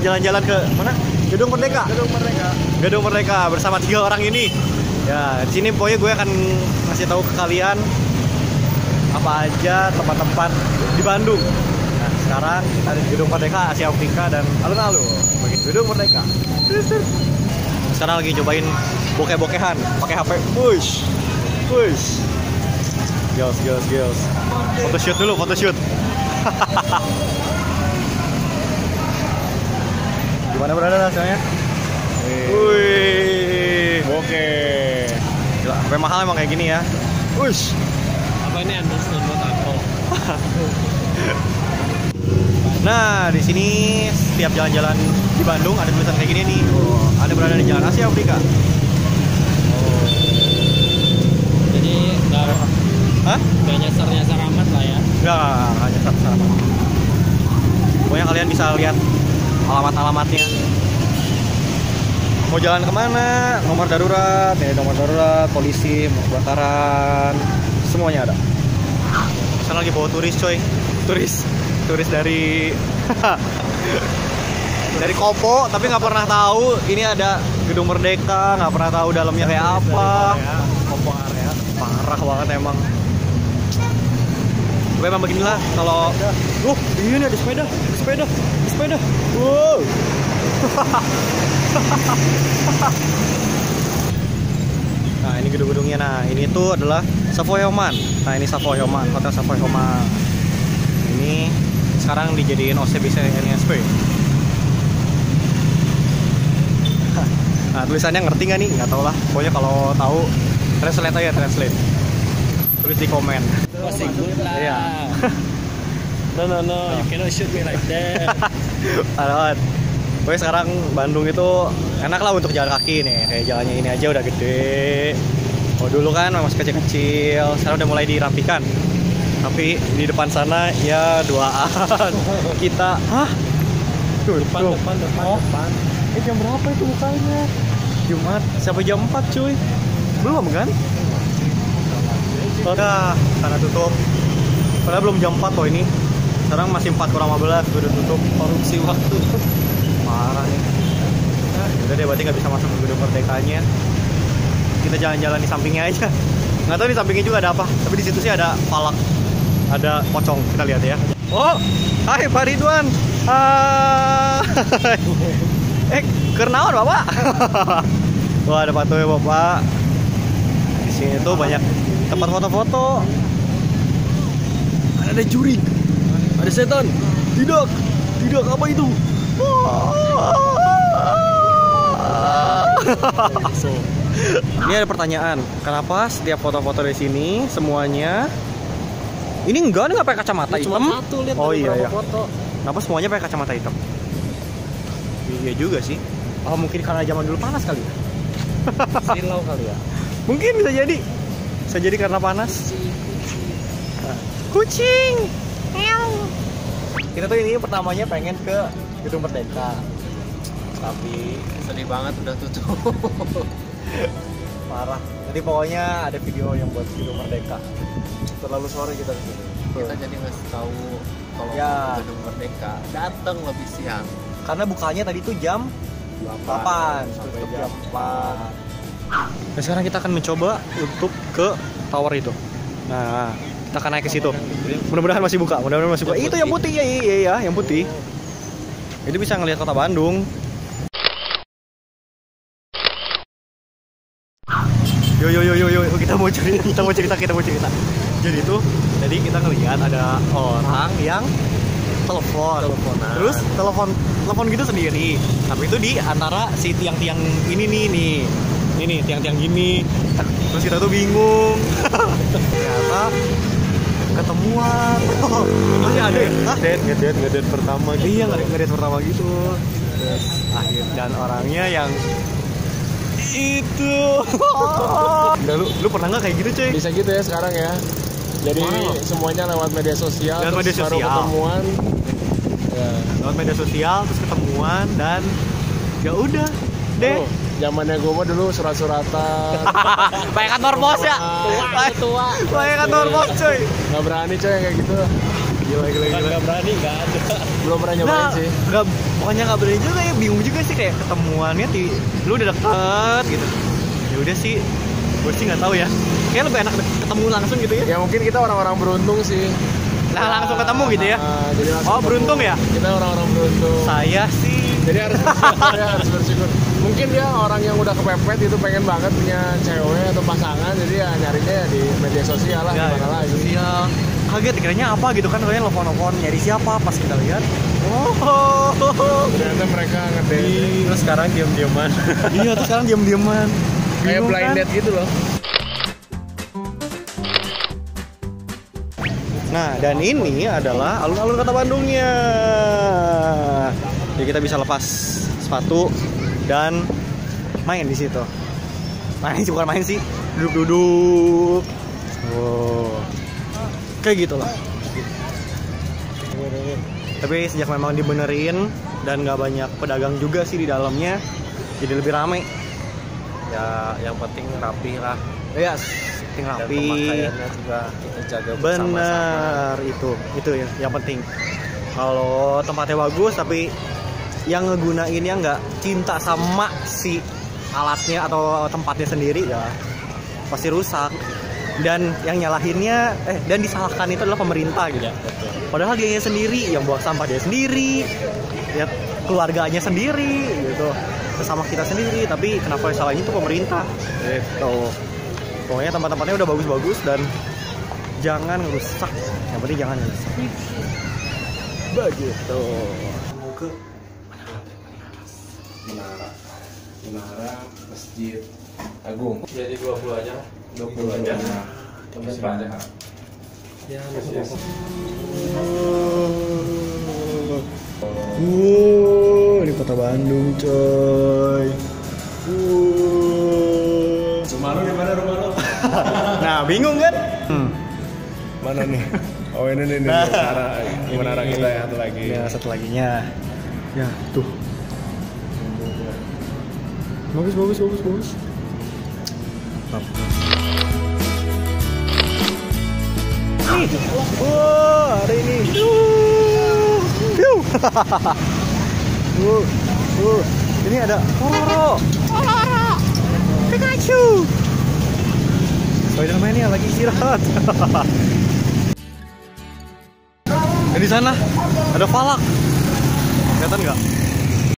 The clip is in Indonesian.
jalan-jalan ke mana? Gedung Merdeka. Gedung Merdeka bersama 3 orang ini. Ya, di sini pokoknya gue akan ngasih tahu ke kalian apa aja tempat-tempat di Bandung. Nah, sekarang kita ada di Gedung Merdeka Asia Afrika dan alun-alun bagi Gedung Merdeka. Sekarang lagi cobain bokeh-bokehan pakai HP. Push. Girls. Photoshoot dulu, photoshoot. Gimana berada rasanya? Wih. Oke. Gila, HP mahal emang kayak gini ya. Push. Apa ini endorse buat Apple? Nah, di sini setiap jalan-jalan di Bandung ada tulisan kayak gini nih. Oh, ada berada di Jalan Asia Afrika. Oh. Jadi nggak nyasar amat lah ya? Nggak nyasar amat. Pokoknya kalian bisa lihat alamat-alamatnya. Mau jalan kemana? Nomor darurat, polisi, kebakaran, semuanya ada. Sekarang lagi bawa turis coy. Turis dari dari Kopo, tapi nggak pernah tahu ini ada Gedung Merdeka, nggak pernah tahu dalamnya kayak apa. Kopo area. Parah banget emang. Gue emang beginilah kalau ini ada sepeda. Wow. Nah, ini gedung-gedungnya. Nah, ini tuh adalah Savoy Homan. Nah, ini Savoy Homan, Hotel Savoy Homan. Ini sekarang dijadiin OCBC NSP. Nah, tulisannya ngerti nggak nih? Nggak tahu lah. Pokoknya kalau tahu translate aja, tulis di komen. Masih good lah. Iya. No, you cannot shoot me like that. Parah. Pokoknya sekarang Bandung itu enak lah untuk jalan kaki nih. Kayak jalannya ini aja udah gede. Oh, dulu kan masih kecil-kecil, sekarang udah mulai dirapikan. Tapi di depan sana ya duaan. Kita, Tuh, depan. jam berapa itu bukanya? Jumat, sampai jam 4 cuy. Belum kan? Udah, karena tutup. Padahal belum jam 4 kok ini. Sekarang masih 4:15 udah tutup. Korupsi waktu. Parah nih. Udah deh, berarti nggak bisa masuk ke Gedung Merdekanya. Kita jalan-jalan di sampingnya aja. Nggak tahu di sampingnya juga ada apa. Tapi di situ sih ada palak, ada pocong. Kita lihat ya. Oh, hai Pak Ridwan. Kernaon Bapak? Wah, ada patungnya Bapak. Di sini tuh banyak tempat foto-foto. Ada juri. Ada setan. Tidak apa itu? Ini ada pertanyaan. Kenapa setiap foto-foto di sini semuanya ini enggak pakai kacamata hitam? Cuma satu, lihat. Oh iya. Foto. Kenapa semuanya pakai kacamata hitam? Iya juga sih. Oh, mungkin karena zaman dulu panas kali ya. Silau kali ya. Mungkin bisa jadi karena panas. Kucing. Kita tuh ini pertamanya pengen ke Gedung Merdeka, tapi Sedih banget udah tutup. parah. Jadi pokoknya ada video yang buat Gedung Merdeka. Terlalu sore kita kesini. Kita jadi ngasih tahu kalau Ya. Gedung Merdeka datang lebih siang. Karena bukanya tadi tuh jam 8 sampai tutup jam 4. Nah, sekarang kita akan mencoba untuk ke tower itu. Nah, kita akan naik ke situ. Mudah-mudahan masih buka. Itu yang putih. Iya, yang putih. Itu bisa ngelihat kota Bandung. Yo, kita mau cerita. Jadi itu, tadi kita ngelihat ada orang yang teleponan. Terus telepon gitu sendiri. Tapi itu di antara si tiang-tiang ini nih. Ini tiang-tiang gini. Terus kita tuh bingung. Ternyata ketemuan. Masih ada ya? Ngedate pertama gitu. Iya, ngedate pertama gitu. Terus akhir dan orangnya yang itu. Udah, lu pernah nggak kayak gitu cuy? Bisa gitu ya sekarang ya. Jadi semuanya lewat media sosial. Baru ketemuan. Ya. Lewat media sosial terus ketemuan dan ya udah deh. Zamannya gue mah dulu surat-suratan. Pakai kantor pos ya. Tua. Pakai kantor pos cuy. Gak berani coy kayak gitu. Gila. Nggak berani, nggak ada. Belum pernah nyobain sih. Pokoknya nggak berani juga ya, bingung juga sih kayak ketemuannya lu udah deket gitu. Ya udah sih, gue sih nggak tahu ya. Kayak lebih enak ketemu langsung gitu ya. Ya mungkin kita orang-orang beruntung sih. Nah, langsung ketemu gitu ya. Jadi beruntung ya? Kita orang-orang beruntung. Saya sih. Jadi harus bersyukur. Mungkin dia orang yang udah kepepet itu pengen banget punya cewek atau pasangan, jadi ya nyarinya di media sosial lah, ya, gimana lagi. Sosial. Kaget kiranya apa gitu kan, kalian telepon nyari siapa, pas kita lihat. Ternyata mereka ngedate. Terus sekarang diam-diaman. Iya, terus sekarang diam-diaman. Kayak blind date gitu loh. Nah, dan ini adalah alun-alun Kota Bandungnya. Jadi kita bisa lepas sepatu dan main di situ. Bukan main sih, duduk-duduk. Kayak gitu lah. Tapi sejak memang dibenerin dan nggak banyak pedagang juga sih di dalamnya, jadi lebih ramai. Ya, yang penting rapi lah. Ya, penting rapi. Dan pemakaiannya juga kita jaga bersama-sama. Bener, itu ya yang penting. Kalau tempatnya bagus tapi yang ngegunainnya nggak cinta sama si alatnya atau tempatnya sendiri, ya pasti rusak. Dan yang nyalahinnya dan disalahkan itu adalah pemerintah gitu. Padahal dia sendiri yang buang sampah, dia sendiri, ya keluarganya sendiri gitu, sama kita sendiri, tapi kenapa salahnya itu pemerintah gitu. Pokoknya tempat-tempatnya udah bagus-bagus dan jangan rusak. Yang penting jangan rusak. Begitu. Mau ke Menara Masjid Agung. Jadi 20 aja. 20 aja. Terus banyak. Ya, ini Kota Bandung, coy. Rumah lu di mana rumah lu? Nah, bingung kan? Mana nih? Oh, ini nih menara kita ya, satu lagi. Ya, satu laginya. Ya, tuh. Bagus. Nih, ada ini. Ini ada Pororo, Pikachu. Spiderman-nya lagi istirahat. Dan di sana ada Falak. Kelihatan nggak?